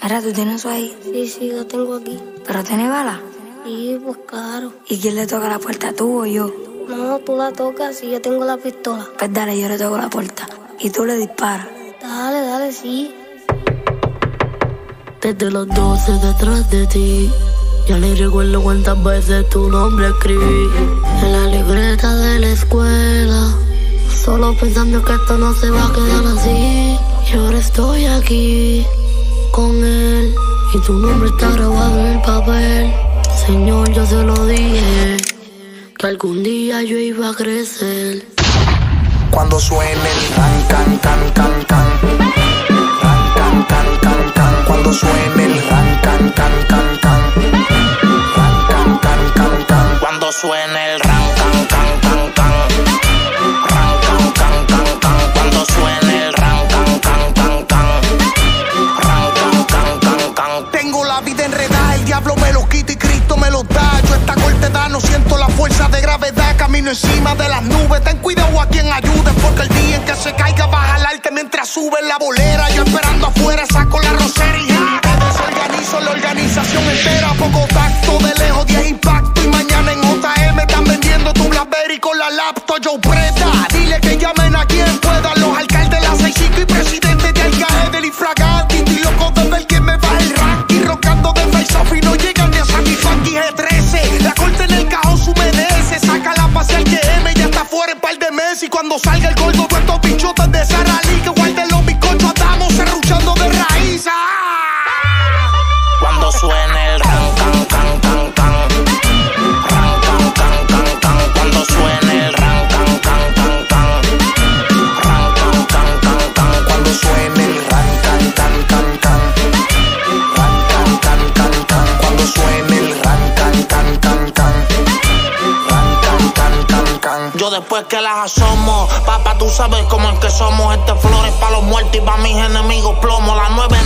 Mira, ¿tú tienes eso ahí? Sí, lo tengo aquí. ¿Pero tiene bala? Sí, pues claro. ¿Y quién le toca la puerta, tú o yo? No, tú la tocas y yo tengo la pistola. Pues dale, yo le toco la puerta. Y tú le disparas. Dale, sí. Desde los 12 detrás de ti, ya ni recuerdo cuántas veces tu nombre escribí en la libreta de la escuela, solo pensando que esto no se va a quedar así. Y ahora estoy aquí con él y tu nombre está grabado en el papel. Señor, yo se lo dije que algún día yo iba a crecer. Cuando suene el ran, can, can, can, can. Ran, can, can, can, can. Cuando suene el ran, can, can, can, can. Ran, can, can, can, can. Cuando suene el ran, can, can, can, can. Ran, can, can, can, can. Cuando suene el ran, can, can, can, can. Ran, can, can, can, can. Tengo la vida enredada, el diablo me lo quita y Cristo me lo da. Yo esta corta edad no siento la fuerza de gravedad. Camino encima de las nubes, ten cuidado a quien ayude, porque el día en que se caiga va a jalarte mientras sube la bolera. Yo esperando afuera saco la rosería. Desorganizo la organización entera. Poco tacto, de lejos 10 impacto. Y mañana en JM están vendiendo tu Blackberry con la laptop. Yo preta, dile que llamen a quien pueda. Los alcaldes de la 6-5 y presidentes de Alcaje del Infraganti. Estoy loco de ver quién me baja el ranking. Roncando de face off y no llegan ni a Satisfactory G13. La corte en el cajón se humedece. Saca la pase al GM, ya está fuera en par de meses. Y cuando salga el gordo de estos bichotes de Sara Lee, que guarden los bizcochos, estamos serruchando de raíz. Cuando suene el ran, can, can, can, can. Ran, can, can, can, can. Cuando suene el ran, can, can, can, can. Ran, can, can, can, can. Cuando suene el ran, can, can, can, can. Ran, can, can, can, can. Cuando suene el ran, can, can, can, can. Ran, can, can, can, can. Yo después que las asomo, papá, tú sabes cómo es que somos. Este flores pa' los muertos y pa' mis enemigos plomo. La 9